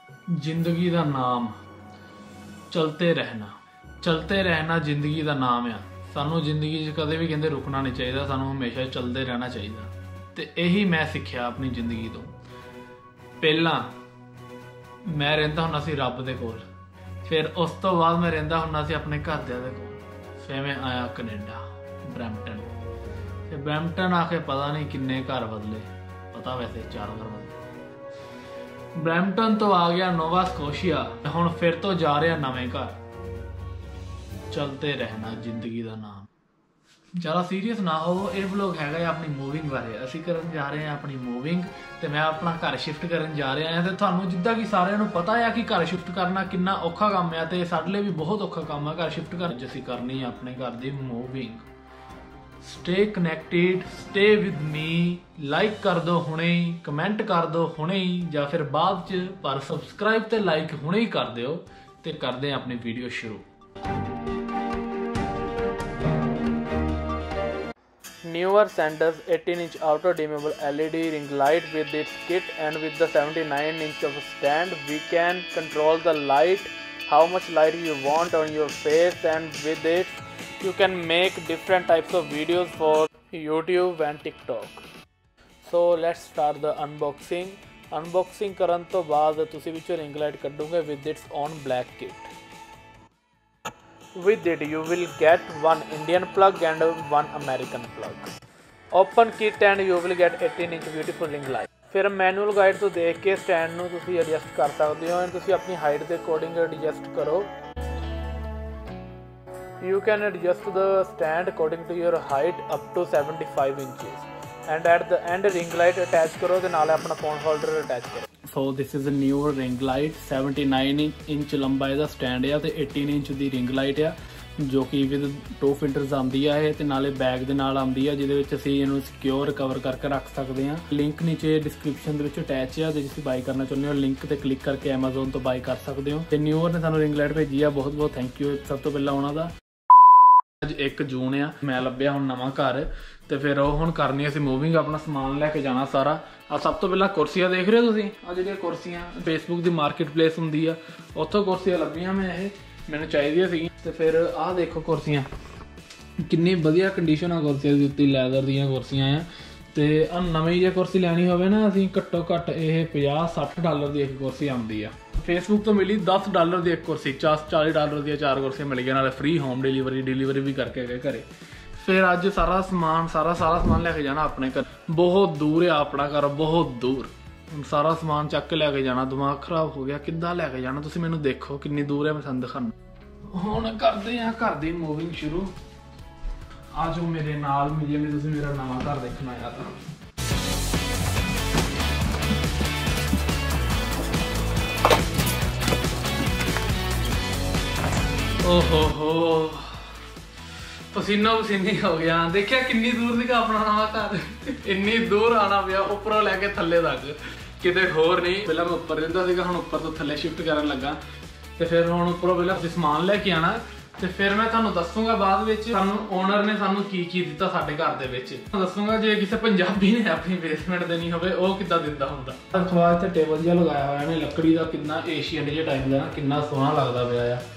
जिंदगी का नाम चलते रहना जिंदगी का नाम आ। सानू जिंदगी कदे भी कहते रुकना नहीं चाहिए, सानू हमेशा चलते रहना चाहिए। तो यही मैं सीखिया अपनी जिंदगी तो। पहला मैं रहिंदा हुंदा सी रब दे कोल, फिर उस तो बाद मैं रहिंदा हुंदा सी अपने घरदियां दे कोल। फिर मैं आया कनेडा ब्रैम्पटन। फिर ब्रैम्पटन आके पता नहीं किन्ने घर बदले, पता वैसे 4 घर बदले। ब्रैम्पटन तो आ गया नोवा स्कोशिया, हुण फिर तो जा रहा नवें घर। चलते रहना जिंदगी का नाम। ज़्यादा सीरीयस ना हो, यह व्लॉग हैगा अपनी मूविंग बारे। असीं करन जा रहे हैं अपनी मूविंग, तो मैं अपना घर शिफ्ट करन जा रहा है। तो तुहानूं जिद्दां कि सारिਆਂ ਨੂੰ पता है कि घर शिफ्ट करना कितना औखा काम है, तो साडे लिए भी बहुत औखा काम है घर शिफ्ट कर। असीं करनी है अपने घर की moving. Stay connected, stay with me. Like कर दो हुणे ही, कमेंट कर दो हुणे ही, या फिर बाद च, पर सबसक्राइब ते लाइक हुणे ही कर दिओ। ते करदे हैं अपनी वीडियो शुरू। Newer Sanders 18-inch auto dimmable LED ring light with its kit, and with the 79-inch of stand, we can control the light, how much light you want on your face, and with it you can make different types of videos for YouTube and TikTok. So let's start the unboxing. Unboxing ਕਰਨ ਤੋਂ ਬਾਅਦ ਤੁਸੀਂ ਵਿੱਚੋਂ ring light ਕੱਢੋਗੇ with its own black kit. With it you will get one Indian plug and one American plug. Open kit and you will get 18-inch beautiful ring light. फिर manual guide तो देख के stand ਨੂੰ ਤੁਸੀਂ adjust ਕਰ ਸਕਦੇ ਹੋ। ਤੁਸੀਂ ਆਪਣੀ ਹਾਈਟ ਦੇ ਅਕੋਰਡਿੰਗ ਐਡਜਸਟ ਕਰੋ। You can adjust the stand according to your height up to 75 inches. And at the end ring light attach करो ਤੇ ਨਾਲ ਆਪਣਾ phone holder attach ਕਰੋ। So this is a new ring light, 79 inch लंबा ਇਹਦਾ stand ਆ ਤੇ 18 inch ਦੀ ring light ਆ, ਜੋ ਕਿ ਵਿਦ 2 ਫਿਲਟਰਸ ਆਉਂਦੀ ਆ ਇਹ, ਤੇ ਨਾਲੇ ਬੈਗ ਦੇ ਨਾਲ ਆਉਂਦੀ ਆ, ਜਿਹਦੇ ਵਿੱਚ ਅਸੀਂ ਇਹਨੂੰ ਸਿਕਿਉਰ ਕਵਰ ਕਰਕੇ ਰੱਖ ਸਕਦੇ ਆ। ਲਿੰਕ ਨੀਚੇ ਡਿਸਕ੍ਰਿਪਸ਼ਨ ਦੇ ਵਿੱਚ ਅਟੈਚ ਆ, ਜੇ ਤੁਸੀਂ ਬਾਈ ਕਰਨਾ ਚਾਹੁੰਦੇ ਹੋ ਲਿੰਕ ਤੇ ਕਲਿੱਕ ਕਰਕੇ Amazon ਤੋਂ ਬਾਈ ਕਰ ਸਕਦੇ ਹੋ। ਤੇ ਨਿਊਅਰ ਨੇ ਸਾਨੂੰ ਰਿੰਗ ਲਾਈਟ ਭੇਜੀ ਆ, ਬਹੁਤ ਬਹੁਤ ਥੈਂਕ ਯੂ ਸਭ ਤੋਂ ਪਹਿਲਾਂ ਉਹਨਾਂ ਦਾ। ਅੱਜ 1 ਜੂਨ ਆ, ਮੈਂ ਲੱਭਿਆ ਹੁਣ ਨਵਾਂ ਘਰ, ਤੇ ਫਿਰ ਉਹ ਹੁਣ ਕਰਨੀ ਅਸੀਂ ਮੂਵਿੰਗ, ਆਪਣਾ ਸਮਾਨ ਲੈ ਕੇ ਜਾਣਾ ਸਾਰਾ। ਆ ਸਭ ਤੋਂ ਪਹਿਲਾਂ ਕੁਰਸੀਆਂ ਦੇਖ ਰਹੇ ਹੋ ਤੁਸੀਂ, ਆ ਜਿਹੜੀਆਂ ਕੁਰਸੀਆਂ ਫੇਸਬੁੱਕ ਦੀ ਮਾਰਕੀਟ ਪਲੇਸ ਹੁੰਦੀ ਆ, ਉੱਥੋਂ ਕੁਰਸੀਆਂ ਲੱਭੀਆਂ ਮੈਂ, ਇਹ ਮੈਨੂੰ ਚਾਹੀਦੀਆਂ ਸੀ। ਤੇ ਫਿਰ ਆਹ ਦੇਖੋ ਕੁਰਸੀਆਂ, ਕਿੰਨੀ ਵਧੀਆ ਕੰਡੀਸ਼ਨ ਆ ਕੁਰਸੀਆਂ ਦੀ ਉੱਤੇ, ਲੈਦਰ ਦੀਆਂ ਕੁਰਸੀਆਂ ਆ। ਤੇ ਆ ਨਵੀਂ ਜੇ ਕੁਰਸੀ ਲੈਣੀ ਹੋਵੇ ਨਾ, ਅਸੀਂ ਘੱਟੋ ਘੱਟ ਇਹ $50-60 ਦੀ ਇੱਕ ਕੁਰਸੀ ਆਉਂਦੀ ਆ। ਫੇਸਬੁੱਕ ਤੋਂ ਮਿਲੀ $10 ਦੀ ਇੱਕ ਕੁਰਸੀ, $40 ਦੀਆਂ 4 ਕੁਰਸੀਆਂ ਮਿਲ ਗਈਆਂ, ਨਾਲੇ ਫ੍ਰੀ ਹੋਮ ਡਿਲੀਵਰੀ ਵੀ ਕਰਕੇ ਗਏ ਘਰੇ। ਫਿਰ ਅੱਜ ਸਾਰਾ ਸਮਾਨ ਲੈ ਕੇ ਜਾਣਾ ਆਪਣੇ ਘਰ। ਬਹੁਤ ਦੂਰ ਆ ਆਪਣਾ ਘਰ, ਬਹੁਤ ਦੂਰ। ਸਾਰਾ ਸਮਾਨ ਚੱਕ ਕੇ ਲੈ ਕੇ ਜਾਣਾ, ਦਿਮਾਗ ਖਰਾਬ ਹੋ ਗਿਆ ਕਿੱਦਾਂ ਲੈ ਕੇ ਜਾਣਾ। ਤੁਸੀਂ ਮੈਨੂੰ ਦੇਖੋ ਕਿੰਨੀ ਦੂਰ ਹੈ, ਮੈਂ ਤੁਹਾਨੂੰ ਦਿਖਾਣਾ। ਹੁਣ ਕਰਦੇ ਆ ਘਰ ਦੀ ਮੂਵਿੰਗ ਸ਼ੁਰੂ। ਆ ਜਾਓ ਮੇਰੇ ਨਾਲ, ਜਿਵੇਂ ਤੁਸੀਂ ਮੇਰਾ ਨਵਾਂ ਘਰ ਦੇਖਣਾ ਆ ਤਾਂ। ਓਹ ਹੋ पसीनो पसीनी हो गया। देखिया किन्नी दूर दिखा अपना नवा घर, इन्नी दूर आना पिया उपरों लैके थल्ले तक, किते होर नहीं। पहला मैं उपर रहिंदा सीगा, हुण उपर तो थल्ले शिफ्ट करन लगा। ते फिर हुण उपरों पहला समान लैके आना, ते फिर मैं तुहानूं दस्सूंगा बाद विच सानूं ओनर ने सानूं की दित्ता साडे घर दे विच। दस्सूंगा जे किसी पंजाबी ने अपनी बेसमेंट देनी होवे ओह किद्दां दिंदा हुंदा। अखवा इत्थे टेबल जिहा लगाया होया ने लकड़ी दा, कितना एशियन जिहा टाइप दा ना, कितना सोहना लगदा पिया आ।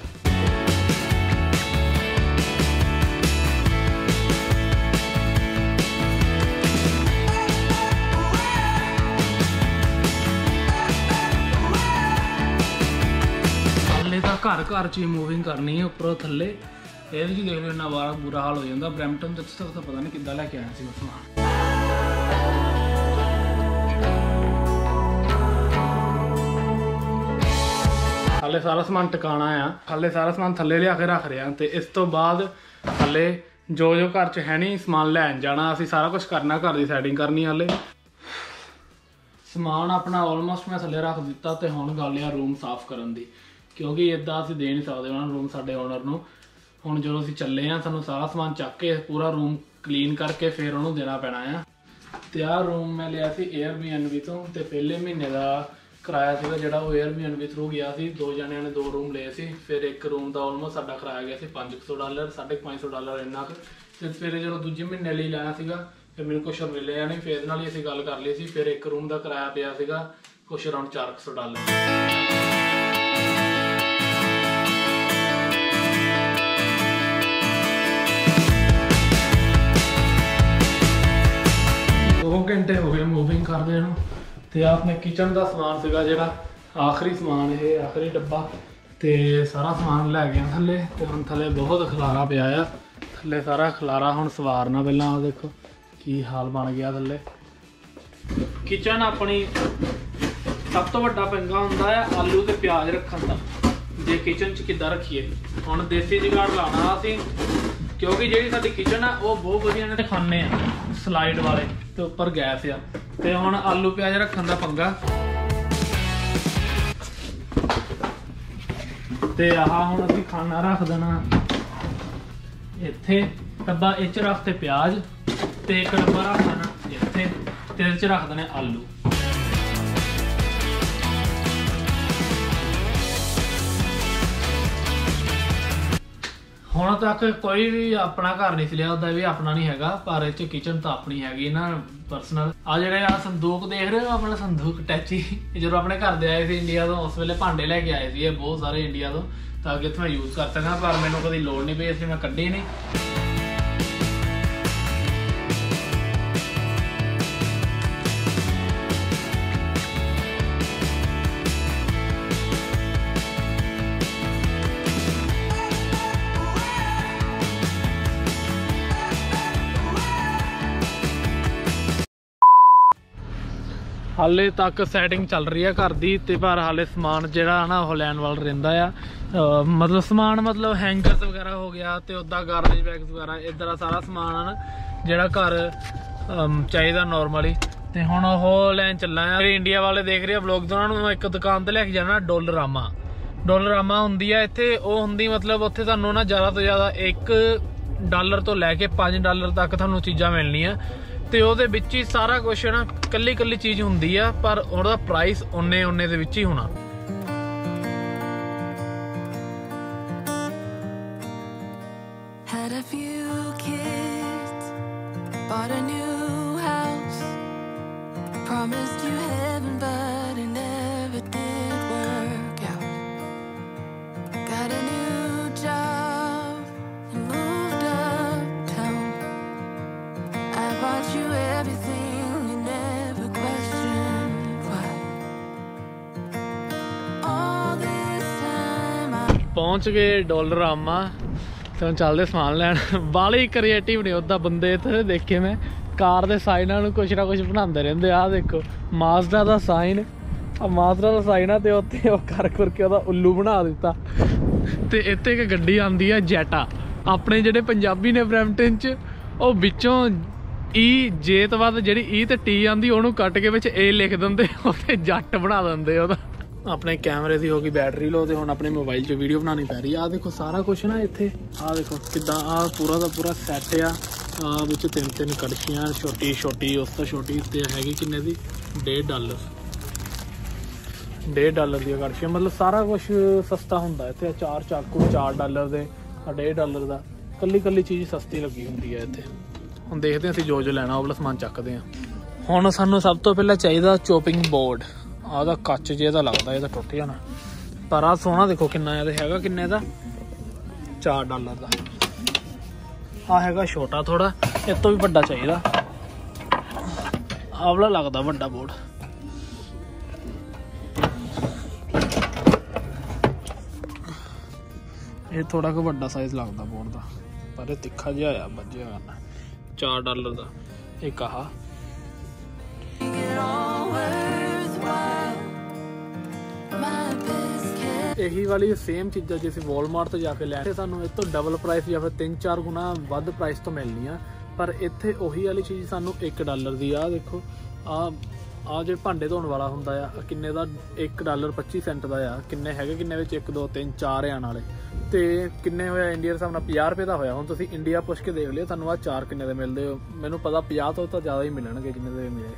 घर घर च मूविंग करनी है उपरों थल्ले। ये देख लो इन्ना बुरा हाल हो जाता। ब्रैम्पटन तो पता नहीं किद्दां लैके आया सी समान। हाले सारा समान टिकाना आ, हाले सारा समान थल्ले लिया के रख रहे हैं। तो इस तो बाद हाले जो घर च है नहीं समान लैन जाना, असीं सारा कुछ करना, घर की सैटिंग करनी। हाले समान अपना ऑलमोस्ट मैं थल्ले रख दिता। तो हुण गल आ रूम साफ करन दी, क्योंकि इदा असीं दे नहीं सकते उन्होंने रूम साडे ओनर नूं। हुण जो असीं चले हैं, सानूं सारा समान चक के पूरा रूम क्लीन करके फिर उन्होंने देना पैना आ। ते आ रूम मैं लिया सी Airbnb तो, ते पहले महीने का किराया सीगा जिहड़ा वो Airbnb थ्रू गया सी। 2 जणियां ने 2 रूम लए सी। फिर एक रूम का ऑलमोस्ट साडा किराया गया सी $500, $550 इन्ना क। ते फिर जो दूजे महीने लिए लैना सीगा, फिर मैनूं कुछ मिलिया नहीं, फिर इहदे नाल ही असीं गल कर लई सी। फिर एक रूम का किराया पिया सीगा कुछ अराउंड $400। घंटे हो गए मूविंग करदे नूं ते अपने किचन का समान सीगा जिहड़ा आखिरी समान, ये आखिरी डब्बा ते सारा समान लै गया थल्ले। ते हुण थल्ले बहुत खलारा पिया आ, थल्ले सारा खलारा हुण सवारना। पहलां आ देखो की हाल बन गया थल्ले। किचन अपनी सब तो वड्डा पंगा हुंदा है आलू ते प्याज रखण दा, जे किचन च किद्दां रखीए। हुण देसी जुगाड़ लाना असीं, क्योंकि जिहड़ी साडी किचन आ वो बहुत वधिया ने खाने आ स्लाइड वाले ते उपर गैस आ, ते हुण आलू प्याज रखण दा पंगा। ते आह हुण असीं खाना रख देना इत्थे, डब्बा इच रखते प्याज ते एक डब्बा रख देना इत्थे, ते इहदे च रख देने आलू। ਹੁਣ तक कोई भी अपना घर नहीं लिया, ਉਹਦਾ भी अपना नहीं हैगा, पर ਇਹ 'ਚ किचन तो अपनी हैगी ना परसनल। आ ਜਿਹੜੇ ਆ संदूक देख रहे हो, अपना संदूक टैची जो अपने घर दे आए थे इंडिया तो, उस वेले भांडे लैके आए थे बहुत सारे इंडिया तो, ताकि इत्थे मैं यूज़ कर सकां, पर मैनूं कदी लोड़ नहीं पई, इसलिए मैं कड्ढे नहीं। हाले तक सैटिंग चल रही है घर की, तो पर हाले समान जोड़ा ना वो लैन वाल रहिंदा आ। मतलब समान मतलब हैंगरस वगैरह हो गया, तो उदा गार्बेज बैग्स वगैरह इधर सारा समान है ना जोड़ा घर चाहिए नॉर्मली। तो हुण ओह लैन चलना है। इंडिया वाले देख रहे ब्लॉग, तो उन्होंने एक दुकान पर लैके जाना डॉलरामा। डॉलरामा होंदी है इत्थे, वो होंदी मतलब उत्थे तुहानूं ना ज़्यादा तो ज़्यादा $1 तो लैके $5 तक तुहानूं चीज़ां मिलनियां, ते ओहदे विच ही सारा कुछ ना कल्ली कल्ली चीज़ हुंदी आ, पर ओहदा प्राइस उन्ने दे विच ही होना। Had a few kids, bought a new house, promised you heaven but it never did work out. Got a new job and moved uptown. I bought you everything and never questioned why. All this time पहुंच गए Dollarama, तो चलते समान लैन। बाली creative ने उदा बंदे इत्थे देखे मैं, कार के साइना कुछ ना कुछ बनाते रहते। आ देखो माजदा का साइन, माजदा का साइन है, तो उत्थे कर करके ਉਹਦਾ उल्लू बना दिता। तो इत्थे एक गड्डी आती है जैटा, अपने ਜਿਹੜੇ पंजाबी ने ब्रैम्पटन च ਉਹ ਵਿੱਚੋਂ ई जे तो बाद ਜਿਹੜੀ ई ਤੇ टी आती ਉਹਨੂੰ ਕੱਟ ਕੇ ਵਿੱਚ ए लिख ਦਿੰਦੇ, ਉੱਥੇ ਜੱਟ ਬਣਾ ਦਿੰਦੇ ਉਹਦਾ। अपने कैमरे की होगी बैटरी लो, तो हम अपने मोबाइल च वीडियो बनानी पै रही है। आ देखो सारा कुछ ना इत्थे, आ देखो किदा आ पूरा का पूरा सैट आ। विच 3-3 कड़छियाँ, छोटी छोटी उस तो छोटी, तो हैगी किन्ने दी $1.5 $1.5 दी कड़छियाँ। मतलब सारा कुछ सस्ता हुंदा इत्थे। चार चाकू $4 दे, $1.5 का, कल्ली कल्ली चीज़ सस्ती लगी हुंदी है इत्थे। हुण देखते हैं असीं जो लैना वो वाला समान चकते हैं। हुण सानूं सब तो पहले चाहिए चॉपिंग बोर्ड। आदा कच जे दा लगदा ये टुट जाना, पर आ सोना देखो किन्ना हैगा, किन्ने दा $4 का। आ हैगा छोटा थोड़ा, इस तो भी बड़ा चाहिए। आवला लगदा बड़ा बोर्ड। ये थोड़ा को बड़ा साइज लगदा बोर्ड का, पर तिखा जिहा आ बज्जिया करना। $4 का एक आह। यही वाली सेम चीज़ा जो असीं वॉलमार्ट तो जाके लैने, सानूं इस तो डबल प्राइस या फिर 3-4 गुना वध प्राइस तो मिलनी, पर इत्थे उही वाली चीज़ सानूं $1 दी। आ देखो आ जो भांडे धोने वाला हुंदा आ, किन्ने दा $1.25 का आ। किन्ने हैगे, किन्ने विच 1 2 3 4 आने वाले, तो किन्ने होया इंडिया के हिसाब नाल ₹50 का होया। हुण तुसीं इंडिया पुछ के देख लिओ, तुहानूं आ 4 किन्ने दे मिलदे। मैनूं पता 50 तो ज़्यादा ही मिलणगे जिन्ने दे मिले।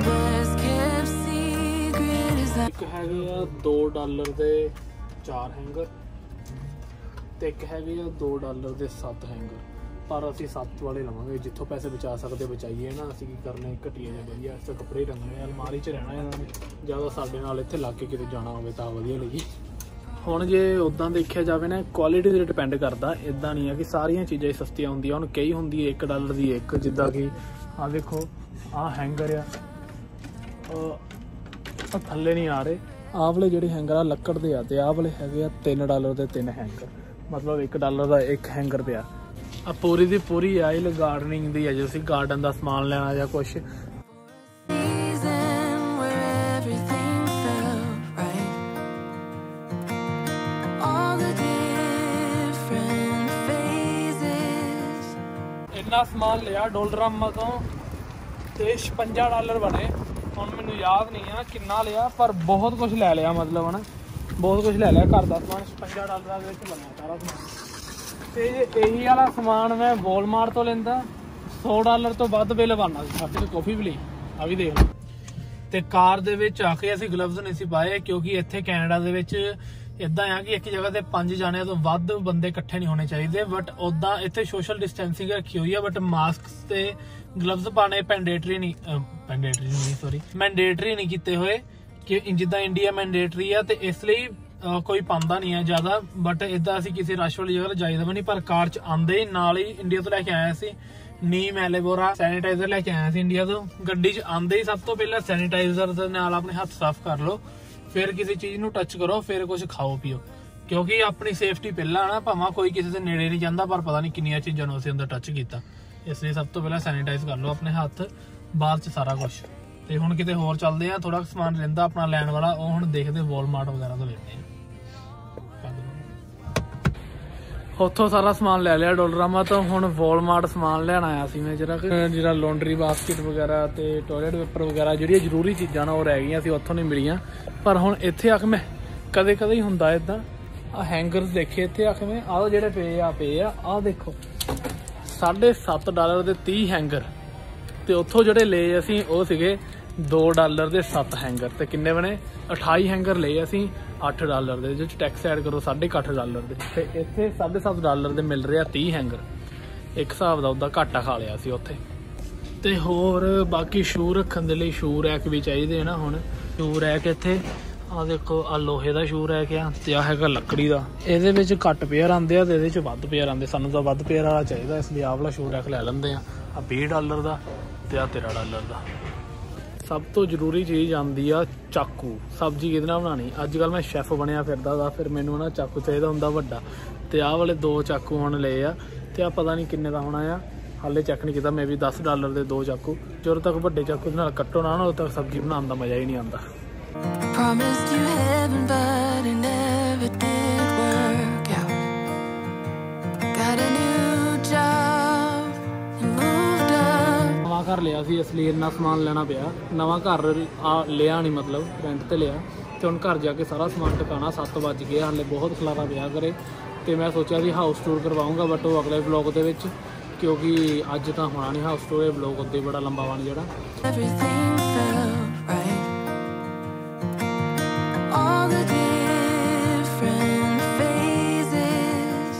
best kept secret is that ਇੱਕ ਹੈਗੇ ਆ $2 ਦੇ 4 ਹੈਂਗਰ ਤੇ ਇੱਕ ਹੈਗੇ ਆ $2 ਦੇ 7 ਹੈਂਗਰ। ਪਰ ਅਸੀਂ 7 ਵਾਲੇ ਲਵਾਂਗੇ, ਜਿੱਥੋਂ ਪੈਸੇ ਬਚਾ ਸਕਦੇ ਬਚਾਈਏ ਨਾ। ਅਸੀਂ ਕੀ ਕਰਨੇ, ਘਟੀਆ ਜਿਹਾ ਵਧੀਆ ਇਸ ਤੋਂ ਕੱਪੜੇ ਰੰਗਣੇ, ਅਲਮਾਰੀ 'ਚ ਰਹਿਣਾ ਇਹਨਾਂ ਨੇ। ਜ਼ਿਆਦਾ ਸਾਡੇ ਨਾਲ ਇੱਥੇ ਲੱਗ ਕੇ ਕਿਤੇ ਜਾਣਾ ਹੋਵੇ ਤਾਂ ਵਧੀਆ ਲਈ। ਹੁਣ ਜੇ ਉੱਦਾਂ ਦੇਖਿਆ ਜਾਵੇ ਨਾ, ਕੁਆਲਿਟੀ 'ਤੇ ਡਿਪੈਂਡ ਕਰਦਾ। ਇੱਦਾਂ ਨਹੀਂ ਆ ਕਿ ਸਾਰੀਆਂ ਚੀਜ਼ਾਂ ਹੀ ਸਸਤੀਆਂ ਹੁੰਦੀਆਂ। ਹੁਣ ਕਈ ਹੁੰਦੀ ਹੈ $1 ਦੀ ਇੱਕ, ਜਿੱਦਾਂ ਕਿ ਆਹ ਦੇਖੋ ਆਹ ਹੈਂਗਰ ਆ, ਥੱਲੇ ਨਹੀਂ ਆ ਰਹੇ। ਆਹ ਵਾਲੇ ਜਿਹੜੇ ਹੈਂਗਰ ਆ ਲੱਕੜ ਦੇ ਆ, ਤੇ ਆਹ ਵਾਲੇ ਹੈਗੇ ਆ $3 ਦੇ 3 ਹੈਂਗਰ, ਮਤਲਬ $1 ਦਾ ਇੱਕ ਹੈਂਗਰ ਪਿਆ। ਆ ਪੂਰੀ ਦੀ ਪੂਰੀ ਆਇਲ ਗਾਰਡਨਿੰਗ ਦੀ ਹੈ, ਜੇ ਤੁਸੀਂ ਗਾਰਡਨ ਦਾ ਸਮਾਨ ਲੈਣਾ ਜਾਂ ਕੁਛ। season where everything felt right. All the different phases. ਇੰਨਾ ਸਮਾਨ ਲਿਆ ਡੋਲਰਾਮਾ ਤੋਂ ਤੇ $56 ਬਣੇ। ਹੁਣ ਮੈਨੂੰ ਯਾਦ ਨਹੀਂ ਆ ਕਿੰਨਾ ਲਿਆ, ਪਰ ਬਹੁਤ ਕੁਝ ਲੈ ਲਿਆ, ਮਤਲਬ ਹਨਾ ਬਹੁਤ ਕੁਝ ਲੈ ਲਿਆ। ਘਰ ਦਾ ਸਮਾਨ $56 ਦੇ ਵਿੱਚ ਬਣਿਆ ਸਾਰਾ ਸਮਾਨ। ਤੇ ਇਹੀ ਵਾਲਾ ਸਮਾਨ ਮੈਂ ਵੋਲਮਾਰਟ ਤੋਂ ਲੈਂਦਾ, $100 ਤੋਂ ਵੱਧ ਬਿੱਲ ਬਣਨਾ ਸੀ। ਸਾਡੇ ਤੋਂ ਕਾਫੀ ਵੀ ਲਈ, ਆ ਵੀ ਦੇਖ ਲਓ। ਤੇ ਕਾਰ ਦੇ ਵਿੱਚ ਆ ਕੇ ਅਸੀਂ ਗਲਵਜ਼ ਨਹੀਂ ਸੀ ਪਾਏ, ਕਿਉਂਕਿ ਇੱਥੇ ਕੈਨੇਡਾ ਦੇ ਵਿੱਚ ਇਦਾਂ ਆ ਕਿ ਇੱਕ ਜਗ੍ਹਾ ਤੇ 5 ਜਾਣਿਆਂ ਤੋਂ ਵੱਧ ਬੰਦੇ ਇਕੱਠੇ ਨਹੀਂ ਹੋਣੇ ਚਾਹੀਦੇ। ਬਟ ਉਦਾਂ ਇੱਥੇ ਸੋਸ਼ਲ ਡਿਸਟੈਂਸਿੰਗ ਰੱਖੀ ਹੋਈ ਆ, ਬਟ ਮਾਸਕ ਤੇ ਗਲਵਜ਼ ਪਾਣੇ ਮੈਂਡੇਟਰੀ ਨਹੀਂ ਕੀਤੇ ਹੋਏ, ਕਿ ਜਿੱਦਾਂ ਇੰਡੀਆ ਮੈਂਡੇਟਰੀ ਆ। ਤੇ ਇਸ ਲਈ ਕੋਈ ਪਾਉਂਦਾ ਨਹੀਂ ਹੈ ਜ਼ਿਆਦਾ। ਬਟ ਇਦਾਂ ਅਸੀਂ ਕਿਸੇ ਰਸ਼ ਵਾਲੀ ਜਗ੍ਹਾ ਜਾਈਦਾ ਵੀ ਨਹੀਂ। ਪਰ ਕਾਰ 'ਚ ਆਉਂਦੇ ਹੀ ਨਾਲ ਹੀ ਇੰਡੀਆ ਤੋਂ ਲੈ ਕੇ ਆਇਆ ਸੀ ਨੀਮ ਐਲੋਵੇਰਾ ਸੈਨੀਟਾਈਜ਼ਰ ਲੈ ਕੇ ਆਇਆ ਸੀ ਇੰਡੀਆ ਤੋਂ। ਗੱਡੀ 'ਚ ਆਉਂਦੇ ਹੀ ਸਭ ਤੋਂ ਪਹਿਲਾਂ ਸੈਨੀਟਾਈਜ਼ਰ ਦੇ ਨਾਲ ਆਪਣੇ ਹੱਥ ਸਾਫ਼ ਕਰ ਲਓ, ਫਿਰ ਕਿਸੇ ਚੀਜ਼ ਨੂੰ ਟੱਚ ਕਰੋ, ਫਿਰ ਕੁਝ ਖਾਓ ਪੀਓ, ਕਿਉਂਕਿ ਆਪਣੀ ਸੇਫਟੀ ਪਹਿਲਾਂ ਨਾ। ਭਾਵੇਂ ਕੋਈ ਕਿਸੇ ਦੇ ਨੇੜੇ ਨਹੀਂ ਜਾਂਦਾ, ਪਰ ਪਤਾ ਨਹੀਂ ਕਿੰਨੀਆਂ ਚੀਜ਼ਾਂ ਨੂੰ ਅਸੀਂ ਅੰਦਰ ਟੱਚ ਕੀਤਾ। ਇਸ ਲਈ ਸਭ ਤੋਂ ਪਹਿਲਾਂ ਸੈਨੀਟਾਈਜ਼ ਕਰ ਲਓ ਆਪਣੇ ਹੱਥ, ਬਾਅਦ 'ਚ ਸਾਰਾ ਕੁਝ। ਤੇ ਹੁਣ ਕਿਤੇ ਹੋਰ ਚੱਲਦੇ ਆ, ਥੋੜਾ ਸਮਾਨ ਰਹਿੰਦਾ ਆਪਣਾ ਲੈਣ ਵਾਲਾ, ਉਹ ਹੁਣ ਦੇਖਦੇ ਵਾਲਮਾਰਟ ਵਗੈਰਾ ਤੋਂ ਲੈਂਦੇ ਆ। ਉੱਥੋਂ ਸਾਰਾ ਸਮਾਨ ਲੈ ਲਿਆ ਡੋਲਰਾਮਾ ਤੋਂ। ਹੁਣ ਵਾਲਮਾਰਟ ਸਮਾਨ ਲੈਣ ਆਇਆ ਸੀ ਮੈਂ, ਜਿਹੜਾ ਲਾਂਡਰੀ ਬਾਸਕਟ ਵਗੈਰਾ ਤੇ ਟੋਇਲਟ ਪੇਪਰ ਵਗੈਰਾ, ਜਿਹੜੀਆਂ ਜ਼ਰੂਰੀ ਚੀਜ਼ਾਂ ਨਾ ਉਹ ਰਹਿ ਗਈਆਂ ਸੀ, ਉੱਥੋਂ ਨਹੀਂ ਮਿਲੀਆਂ। ਪਰ ਹੁਣ ਇੱਥੇ ਆ ਕੇ ਮੈਂ ਕਦੇ ਕਦੇ ਹੀ ਹੁੰਦਾ ਇੱਦਾਂ, ਆਹ ਹੈਂਗਰਸ ਦੇਖੇ ਇੱਥੇ ਆ ਕੇ ਮੈਂ, ਆਹ ਜਿਹੜੇ ਪਏ ਆ ਆਹ ਦੇਖੋ $7.5 ਦੇ 30 ਹੈਂਗਰ। ਤੇ ਉੱਥੋਂ ਜਿਹੜੇ ਲਏ ਅਸੀਂ ਉਹ ਸੀਗੇ $2 ਦੇ 7 ਹੈਂਗਰ। ਤੇ ਕਿੰਨੇ ਬਣੇ? 28 ਹੈਂਗਰ ਲਏ ਅਸੀਂ $8 ਦੇ, ਜਿਹਦੇ 'ਚ ਟੈਕਸ ਐਡ ਕਰੋ $8.5 ਦੇ। ਤੇ ਇੱਥੇ $7.5 ਦੇ ਮਿਲ ਰਿਹਾ 30 ਹੈਂਗਰ। ਇੱਕ ਹਿਸਾਬ ਦਾ ਉਹਦਾ ਘਾਟਾ ਖਾ ਲਿਆ ਸੀ ਉੱਥੇ। ਤੇ ਹੋਰ ਬਾਕੀ ਸ਼ੂ ਰੱਖਣ ਦੇ ਲਈ ਸ਼ੂ ਰੈਕ ਵੀ ਚਾਹੀਦੇ ਨਾ। ਹੁਣ ਸ਼ੂ ਰੈਕ ਇੱਥੇ ਆਹ ਦੇਖੋ, ਆਹ ਲੋਹੇ ਦਾ ਸ਼ੂ ਰੈਕ ਆ, ਤੇ ਆਹ ਹੈਗਾ ਲੱਕੜੀ ਦਾ। ਇਹਦੇ ਵਿੱਚ ਘੱਟ ਪੇਅਰ ਆਉਂਦੇ ਆ ਤੇ ਇਹਦੇ 'ਚ ਵੱਧ ਪੇਅਰ ਆਉਂਦੇ। ਸਾਨੂੰ ਤਾਂ ਵੱਧ ਪੇਅਰ ਵਾਲਾ ਚਾਹੀਦਾ, ਇਸ ਲਈ ਆਹ ਵਾਲਾ ਸ਼ੂ ਰੈਕ ਲੈ ਲੈਂਦੇ ਆ। ਆਹ $20 ਦਾ ਤੇ ਆਹ $13 ਦਾ। ਸਭ ਤੋਂ ਜ਼ਰੂਰੀ ਚੀਜ਼ ਆਉਂਦੀ ਆ ਚਾਕੂ। ਸਬਜ਼ੀ ਕਿਹਦੇ ਨਾਲ ਬਣਾਉਣੀ? ਅੱਜ ਕੱਲ੍ਹ ਮੈਂ ਸ਼ੈਫ ਬਣਿਆ ਫਿਰਦਾ ਦਾ, ਫਿਰ ਮੈਨੂੰ ਨਾ ਚਾਕੂ ਚਾਹੀਦਾ ਹੁੰਦਾ ਵੱਡਾ। ਤੇ ਆਹ ਵਾਲੇ 2 ਚਾਕੂ ਹੁਣ ਲਏ ਆ, ਤੇ ਆਹ ਪਤਾ ਨਹੀਂ ਕਿੰਨੇ ਦਾ ਹੋਣਾ ਆ, ਹਾਲੇ ਚੈੱਕ ਨਹੀਂ ਕੀਤਾ। ਮੈਂ ਵੀ $10 ਦੇ 2 ਚਾਕੂ। ਜਦੋਂ ਤੱਕ ਵੱਡੇ ਚਾਕੂ ਦੇ ਨਾਲ ਕੱਟੋ ਨਾ, ਉਦੋਂ ਤੱਕ ਸਬਜ਼ੀ ਬਣਾਉਣ ਦਾ ਮਜ਼ਾ ਹੀ ਨਹੀਂ ਆਉਂਦਾ। promised you heaven, but it never did work out. Got a new job and moved up. ਨਵਾਂ ਘਰ ਲਿਆ ਸੀ, ਇਸ ਲਈ ਇੰਨਾ ਸਮਾਨ ਲੈਣਾ ਪਿਆ। ਨਵਾਂ ਘਰ ਲਿਆ ਨਹੀਂ, ਮਤਲਬ ਰੈਂਟ ਤੇ ਲਿਆ। ਤੇ ਹੁਣ ਘਰ ਜਾ ਕੇ ਸਾਰਾ ਸਮਾਨ ਟਿਕਾਣਾ। 7 ਵੱਜ ਗਏ, ਹਾਲੇ ਬਹੁਤ ਖਲਾਰਾ ਪਿਆ ਕਰੇ। ਤੇ ਮੈਂ ਸੋਚਿਆ ਸੀ ਹਾਊਸ ਟੂਰ ਕਰਵਾਉਂਗਾ, ਬਟ ਉਹ ਅਗਲੇ ਵਲੌਗ ਦੇ ਵਿੱਚ, ਕਿਉਂਕਿ ਅੱਜ ਤਾਂ ਹੋਣਾ ਨਹੀਂ ਹਾਊਸ ਟੂਰ। ਇਹ ਵਲੌਗ ਉੱਤੇ ਬੜਾ ਲੰਬਾ ਬਣ ਜਾਣਾ। Everything felt right. All the different phases.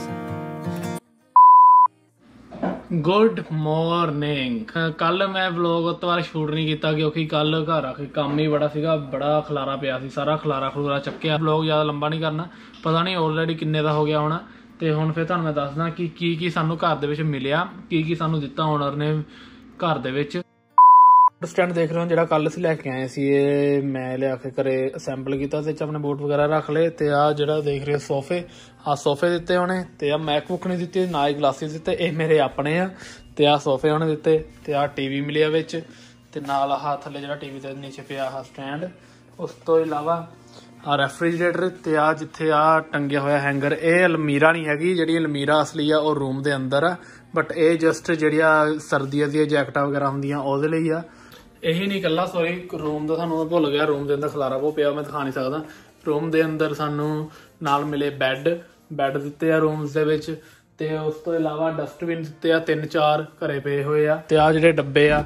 Good morning. ਕੱਲ ਮੈਂ ਵਲੌਗ ਉਸ ਤੋਂ ਬਾਅਦ ਸ਼ੂਟ ਨਹੀਂ ਕੀਤਾ, ਕਿਉਂਕਿ ਕੱਲ ਘਰ ਆ ਕੇ ਕੰਮ ਹੀ ਬੜਾ ਸੀਗਾ, ਬੜਾ ਖਲਾਰਾ ਪਿਆ ਸੀ। ਸਾਰਾ ਖਲਾਰਾ ਚੱਕਿਆ। ਵਲੌਗ ਜ਼ਿਆਦਾ ਲੰਬਾ ਨਹੀਂ ਕਰਨਾ, ਪਤਾ ਨਹੀਂ ਆਲਰੇਡੀ ਕਿੰਨੇ ਦਾ ਹੋ ਗਿਆ ਹੋਣਾ। ਤੇ ਹੁਣ ਫਿਰ ਤੁਹਾਨੂੰ ਮੈਂ ਦੱਸਦਾ ਕਿ ਕੀ ਸਾਨੂੰ ਘਰ ਦੇ ਵਿੱਚ ਮਿਲਿਆ, ਕੀ ਸਾਨੂੰ ਦਿੱਤਾ ਓਨਰ ਨੇ ਘਰ ਦੇ ਵਿੱਚ। ਸਟੈਂਡ ਦੇਖ ਰਹੇ ਹੋ, ਜਿਹੜਾ ਕੱਲ ਅਸੀਂ ਲੈ ਕੇ ਆਏ ਸੀ, ਇਹ ਮੈਂ ਲਿਆ ਕੇ ਘਰੇ ਅਸੈਂਬਲ ਕੀਤਾ ਤੇ ਆਪਣੇ ਬੂਟ ਵਗੈਰਾ ਰੱਖ ਲਏ। ਤੇ ਆਹ ਜਿਹੜਾ ਦੇਖ ਰਹੇ ਸੋਫੇ, ਆਹ ਸੋਫੇ ਦਿੱਤੇ ਉਹਨੇ। ਤੇ ਆਹ ਮੈਕਬੁੱਕ ਨਹੀਂ ਦਿੱਤੀ, ਨਾ ਹੀ ਗਲਾਸਿਸ ਦਿੱਤੇ, ਇਹ ਮੇਰੇ ਆਪਣੇ ਆ। ਤੇ ਆਹ ਸੋਫੇ ਉਹਨੇ ਦਿੱਤੇ। ਤੇ ਆਹ ਟੀਵੀ ਮਿਲਿਆ ਵਿੱਚ, ਤੇ ਨਾਲ ਆਹ ਥੱਲੇ ਜਿਹੜਾ ਟੀਵੀ ਦੇ ਨੀਚੇ ਪਿਆ ਆਹ ਸਟੈਂਡ। ਉਸ ਤੋਂ ਇਲਾਵਾ ਆਹ ਰੈਫਰੀਜਰੇਟਰ। ਤੇ ਆਹ ਜਿੱਥੇ ਆਹ ਟੰਗਿਆ ਹੋਇਆ ਹੈਂਗਰ, ਇਹ ਅਲਮੀਰਾ ਨਹੀਂ ਹੈਗੀ। ਜਿਹੜੀ ਅਲਮੀਰਾ ਅਸਲੀ ਆ ਉਹ ਰੂਮ ਦੇ ਅੰਦਰ ਆ, ਬਟ ਇਹ ਜਸਟ ਜਿਹੜੀਆਂ ਸਰਦੀਆਂ ਦੀਆਂ ਜੈਕਟਾਂ ਵਗੈਰਾ ਹੁੰਦੀਆਂ ਉਹਦੇ ਲਈ ਆ। ਇਹੀ ਨਹੀਂ ਇਕੱਲਾ, ਸੌਰੀ ਰੂਮ ਦਾ ਤੁਹਾਨੂੰ ਮੈਂ ਭੁੱਲ ਗਿਆ। ਰੂਮ ਦੇ ਅੰਦਰ ਖਲਾਰਾ ਬਹੁਤ ਪਿਆ, ਮੈਂ ਦਿਖਾ ਨਹੀਂ ਸਕਦਾ। ਰੂਮ ਦੇ ਅੰਦਰ ਸਾਨੂੰ ਨਾਲ ਮਿਲੇ ਬੈੱਡ ਦਿੱਤੇ ਆ ਰੂਮਸ ਦੇ ਵਿੱਚ। ਤੇ ਉਸ ਤੋਂ ਇਲਾਵਾ ਡਸਟਬਿਨ ਦਿੱਤੇ ਆ 3-4 ਘਰੇ ਪਏ ਹੋਏ ਆ। ਤੇ ਆਹ ਜਿਹੜੇ ਡੱਬੇ ਆ,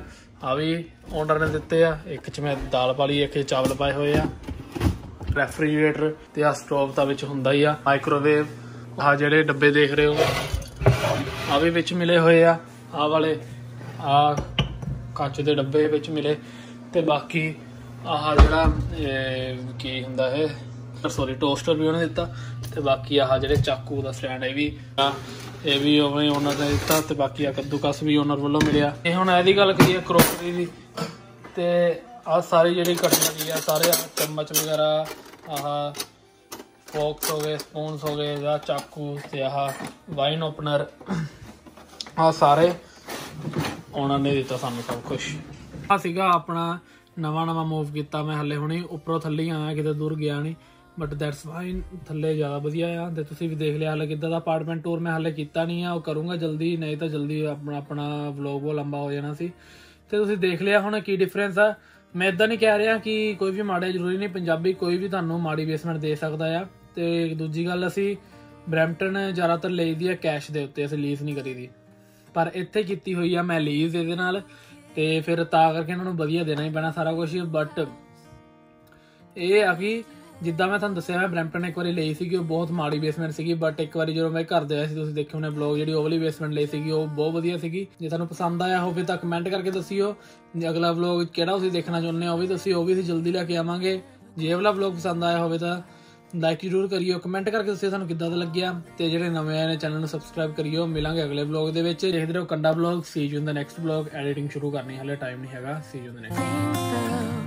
ਆ ਵੀ ਓਨਰ ਨੇ ਦਿੱਤੇ ਆ। ਇੱਕ 'ਚ ਮੈਂ ਦਾਲ ਪਾ ਲਈ, ਇੱਕ 'ਚ ਚਾਵਲ ਪਾਏ ਹੋਏ ਆ। ਰੈਫਰੀਜਰੇਟਰ ਤੇ ਆ ਸਟੋਵ ਤਾਂ ਵਿੱਚ ਹੁੰਦਾ ਹੀ ਆ। ਮਾਈਕ੍ਰੋਵੇਵ, ਆਹ ਜਿਹੜੇ ਡੱਬੇ ਦੇਖ ਰਹੇ ਹੋ ਆ ਵੀ ਵਿੱਚ ਮਿਲੇ ਹੋਏ ਆ। ਆਹ ਵਾਲੇ ਆ ਕੱਚ ਦੇ ਡੱਬੇ ਵਿੱਚ ਮਿਲੇ। ਤੇ ਬਾਕੀ ਆਹ ਜਿਹੜਾ ਕੀ ਹੁੰਦਾ ਇਹ ਸੋਰੀ ਟੋਸਟਰ ਵੀ ਉਹਨੇ ਦਿੱਤਾ। ਤੇ ਬਾਕੀ ਆਹ ਜਿਹੜੇ ਚਾਕੂ ਦਾ ਸਟੈਂਡ ਇਹ ਵੀ ਉਵੇਂ ਓਨਰ ਨੇ ਦਿੱਤਾ। ਤੇ ਬਾਕੀ ਆ ਕੱਦੂਕਸ ਵੀ ਓਨਰ ਵੱਲੋਂ ਮਿਲਿਆ। ਇਹ ਹੁਣ ਇਹਦੀ ਗੱਲ ਕਰੀਏ ਕਰੋਕਰੀ ਦੀ, ਤੇ ਆਹ ਸਾਰੀ ਜਿਹੜੀ ਕਟਲਰੀ ਆ, ਸਾਰੇ ਚਮਚ ਵਗੈਰਾ, ਆਹ ਫੋਕਸ ਹੋ ਗਏ, ਸਪੂਨਸ ਹੋ ਗਏ, ਜਾਂ ਚਾਕੂ, ਤੇ ਆਹ ਵਾਈਨ ਓਪਨਰ, ਆਹ ਸਾਰੇ ਓਨਰ ਨੇ ਦਿੱਤਾ ਸਾਨੂੰ ਸਭ ਕੁਛ। ਆ ਸੀਗਾ ਆਪਣਾ ਨਵਾਂ ਮੂਵ ਕੀਤਾ ਮੈਂ ਹਲੇ ਹੁਣੇ। ਉੱਪਰੋਂ ਥੱਲੇ ਆਇਆ, ਕਿਤੇ ਦੂਰ ਗਿਆ ਨਹੀਂ, ਬਟ ਦੈਟਸ ਫਾਈਨ। ਥੱਲੇ ਜ਼ਿਆਦਾ ਵਧੀਆ ਆ। ਤੇ ਤੁਸੀਂ ਵੀ ਦੇਖ ਲਿਆ ਹਲੇ ਕਿੱਦਾਂ ਦਾ ਅਪਾਰਟਮੈਂਟ ਟੂਰ ਮੈਂ ਹਲੇ ਕੀਤਾ ਨਹੀਂ ਆ, ਉਹ ਕਰੂੰਗਾ ਜਲਦੀ, ਨਹੀਂ ਤਾਂ ਜਲਦੀ ਆਪਣਾ ਵਲੋਗ ਬਹੁਤ ਲੰਬਾ ਹੋ ਜਾਣਾ ਸੀ। ਤੇ ਤੁਸੀਂ ਦੇਖ ਲਿਆ ਹੁਣ ਕੀ ਡਿਫਰੈਂਸ ਆ। ਮੈਂ ਇੱਦਾਂ ਨਹੀਂ ਕਹਿ ਰਿਹਾ ਕਿ ਕੋਈ ਵੀ ਮਾੜਾ, ਜ਼ਰੂਰੀ ਨਹੀਂ ਪੰਜਾਬੀ ਕੋਈ ਵੀ ਤੁਹਾਨੂੰ ਮਾੜੀ ਬੇਸਮੈਂਟ ਦੇ ਸਕਦਾ ਆ। ਤੇ ਦੂਜੀ ਗੱਲ, ਅਸੀਂ ਬਰੈਂਪਟਨ ਜ਼ਿਆਦਾਤਰ ਲਈਦੀ ਆ ਕੈਸ਼ ਦੇ ਉੱਤੇ, ਅਸੀਂ ਲੀਜ਼ ਨਹੀਂ ਕਰੀਦੀ, ਪਰ ਇੱਥੇ ਕੀਤੀ ਹੋਈ ਆ ਮੈਂ ਲੀਜ਼ ਇਹਦੇ ਨਾਲ। ਤੇ ਫਿਰ ਤਾਂ ਕਰਕੇ ਇਹਨਾਂ ਨੂੰ ਵਧੀਆ ਦੇਣਾ ਹੀ ਪੈਣਾ ਸਾਰਾ ਕੁਝ। ਬਟ ਇਹ ਆ ਕਿ ਜਿੱਦਾਂ ਮੈਂ ਤੁਹਾਨੂੰ ਦੱਸਿਆ, ਮੈਂ ਬਰੈਂਪਟਨ ਇੱਕ ਵਾਰੀ ਲਈ ਸੀਗੀ, ਉਹ ਬਹੁਤ ਮਾੜੀ ਬੇਸਮੈਂਟ ਸੀਗੀ। ਬਟ ਇੱਕ ਵਾਰੀ ਜਦੋਂ ਮੈਂ ਘਰ ਦੇ ਆਇਆ ਸੀ, ਤੁਸੀਂ ਦੇਖੇ ਹੋਣੇ ਵਲੌਗ, ਜਿਹੜੀ ਉਹ ਵਾਲੀ ਬੇਸਮੈਂਟ ਲਈ ਸੀਗੀ ਉਹ ਬਹੁਤ ਵਧੀਆ ਸੀਗੀ। ਜੇ ਤੁਹਾਨੂੰ ਪਸੰਦ ਆਇਆ ਹੋਵੇ ਤਾਂ ਕਮੈਂਟ ਕਰਕੇ ਦੱਸਿਓ। ਅਗਲਾ ਵਲੌਗ ਕਿਹੜਾ ਤੁਸੀਂ ਦੇਖਣਾ ਚਾਹੁੰਦੇ ਹੋ ਉਹ ਵੀ ਦੱਸਿਓ, ਉਹ ਵੀ ਅਸੀਂ ਜਲਦੀ ਲੈ ਕੇ ਆਵਾਂਗੇ। ਜੇ ਇਹ ਵਾਲਾ ਵਲੌਗ ਪਸੰਦ ਆਇਆ ਹੋਵੇ ਤਾਂ ਲਾਈਕ ਜ਼ਰੂਰ ਕਰਿਓ, ਕਮੈਂਟ ਕਰਕੇ ਦੱਸਿਓ ਤੁਹਾਨੂੰ ਕਿੱਦਾਂ ਦਾ ਲੱਗਿਆ। ਤੇ ਜਿਹੜੇ ਨਵੇਂ ਆਏ ਨੇ ਚੈਨਲ ਨੂੰ ਸਬਸਕ੍ਰਾਈਬ ਕਰਿਓ। ਮਿਲਾਂਗੇ ਅਗਲੇ ਵਲੌਗ ਦੇ ਵਿੱਚ। ਦੇਖਦੇ ਰਹੋ Kanda vlog. See you in the next vlog. Editing ਸ਼ੁਰੂ ਕਰਨੀ, ਹਲੇ ਟਾਈਮ ਨਹੀਂ ਹੈਗਾ। See you in the next.